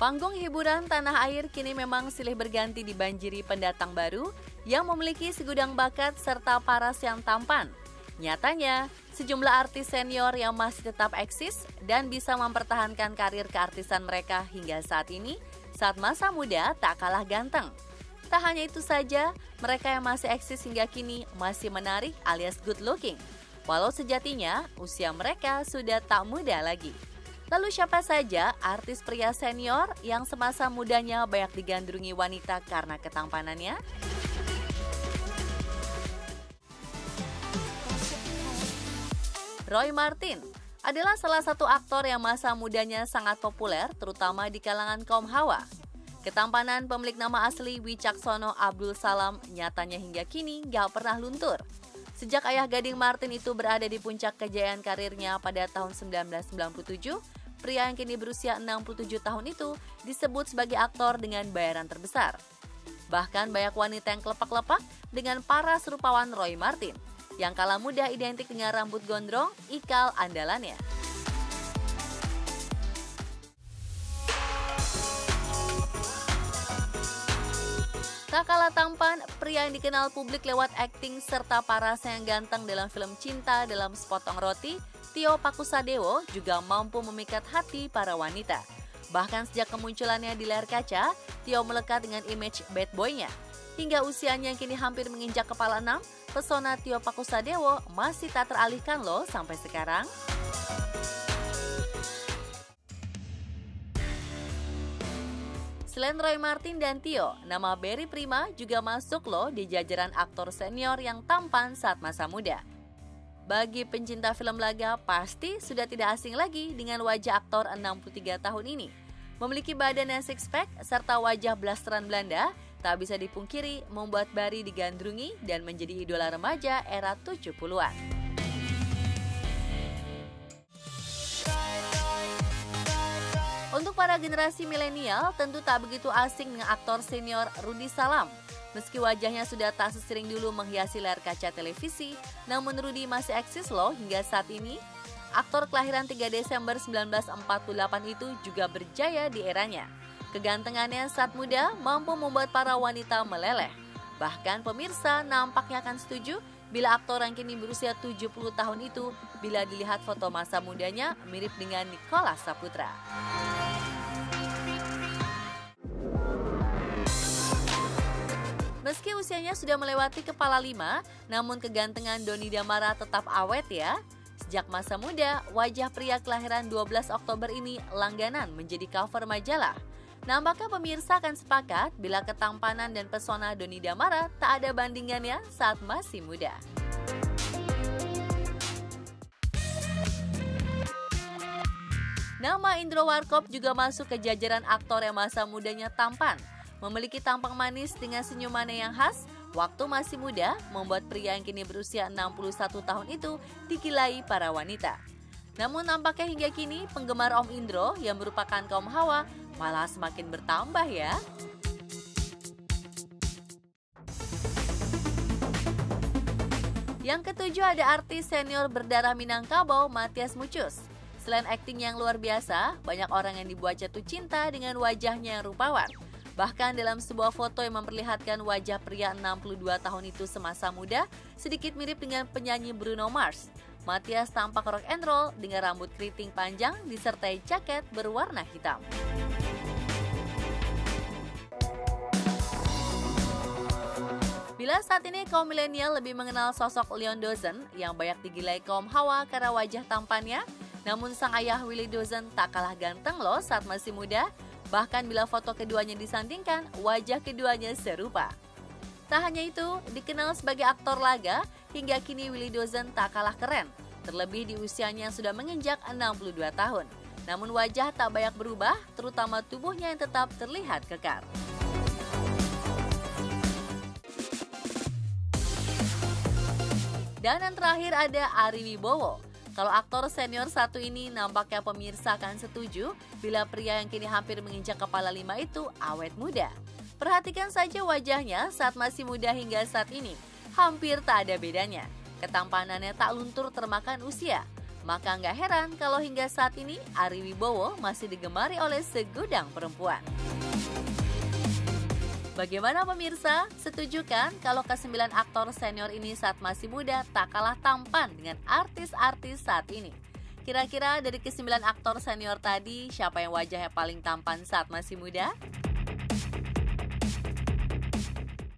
Panggung hiburan tanah air kini memang silih berganti dibanjiri pendatang baru yang memiliki segudang bakat serta paras yang tampan. Nyatanya, sejumlah artis senior yang masih tetap eksis dan bisa mempertahankan karir keartisan mereka hingga saat ini, saat masa muda tak kalah ganteng. Tak hanya itu saja, mereka yang masih eksis hingga kini masih menarik alias good looking. Walau sejatinya, usia mereka sudah tak muda lagi. Lalu siapa saja artis pria senior yang semasa mudanya banyak digandrungi wanita karena ketampanannya? Roy Marten adalah salah satu aktor yang masa mudanya sangat populer terutama di kalangan kaum hawa. Ketampanan pemilik nama asli Wicaksono Abdul Salam nyatanya hingga kini gak pernah luntur. Sejak ayah gading Marten itu berada di puncak kejayaan karirnya pada tahun 1997, pria yang kini berusia 67 tahun itu disebut sebagai aktor dengan bayaran terbesar. Bahkan banyak wanita yang kelepak-lepak dengan paras rupawan Roy Marten, yang kala muda identik dengan rambut gondrong, ikal andalannya. Tak kalah tampan, pria yang dikenal publik lewat akting serta parasnya yang ganteng dalam film Cinta dalam Sepotong Roti, Tio Pakusadewo juga mampu memikat hati para wanita. Bahkan sejak kemunculannya di layar kaca, Tio melekat dengan image bad boy-nya. Hingga usianya yang kini hampir menginjak kepala 6, pesona Tio Pakusadewo masih tak teralihkan loh sampai sekarang. Selain Roy Marten dan Tio, nama Barry Prima juga masuk loh di jajaran aktor senior yang tampan saat masa muda. Bagi pencinta film laga, pasti sudah tidak asing lagi dengan wajah aktor 63 tahun ini. Memiliki badan yang six-pack serta wajah blasteran Belanda, tak bisa dipungkiri membuat Barry digandrungi dan menjadi idola remaja era 70-an. Untuk para generasi milenial, tentu tak begitu asing dengan aktor senior Rudy Salam. Meski wajahnya sudah tak sesering dulu menghiasi layar kaca televisi, namun Rudy masih eksis loh hingga saat ini. Aktor kelahiran 3 Desember 1948 itu juga berjaya di eranya. Kegantengannya saat muda mampu membuat para wanita meleleh. Bahkan pemirsa nampaknya akan setuju bila aktor yang kini berusia 70 tahun itu bila dilihat foto masa mudanya mirip dengan Nicholas Saputra. Meski usianya sudah melewati kepala 5, namun kegantengan Doni Damara tetap awet ya. Sejak masa muda, wajah pria kelahiran 12 Oktober ini langganan menjadi cover majalah. Nampaknya pemirsa akan sepakat bila ketampanan dan pesona Doni Damara tak ada bandingannya saat masih muda. Nama Indro Warkop juga masuk ke jajaran aktor yang masa mudanya tampan. Memiliki tampang manis dengan senyumannya yang khas, waktu masih muda membuat pria yang kini berusia 61 tahun itu digilai para wanita. Namun nampaknya hingga kini penggemar Om Indro yang merupakan kaum hawa malah semakin bertambah ya. Yang ketujuh ada artis senior berdarah Minangkabau, Mathias Muchus. Selain akting yang luar biasa, banyak orang yang dibuat jatuh cinta dengan wajahnya yang rupawan. Bahkan dalam sebuah foto yang memperlihatkan wajah pria 62 tahun itu semasa muda, sedikit mirip dengan penyanyi Bruno Mars. Mathias tampak rock and roll dengan rambut keriting panjang disertai jaket berwarna hitam. Bila saat ini kaum milenial lebih mengenal sosok Leon Dozen yang banyak digilai kaum hawa karena wajah tampannya, namun sang ayah Willy Dozen tak kalah ganteng loh saat masih muda. Bahkan bila foto keduanya disandingkan, wajah keduanya serupa. Tak hanya itu, dikenal sebagai aktor laga, hingga kini Willy Dozen tak kalah keren. Terlebih di usianya yang sudah menginjak 62 tahun. Namun wajah tak banyak berubah, terutama tubuhnya yang tetap terlihat kekar. Dan yang terakhir ada Ari Wibowo. Kalau aktor senior satu ini nampaknya pemirsa akan setuju bila pria yang kini hampir menginjak kepala 5 itu awet muda. Perhatikan saja wajahnya saat masih muda hingga saat ini. Hampir tak ada bedanya. Ketampanannya tak luntur termakan usia. Maka nggak heran kalau hingga saat ini Ari Wibowo masih digemari oleh segudang perempuan. Bagaimana pemirsa? Setuju kan kalau ke-9 aktor senior ini saat masih muda tak kalah tampan dengan artis-artis saat ini? Kira-kira dari ke-9 aktor senior tadi, siapa yang wajahnya paling tampan saat masih muda?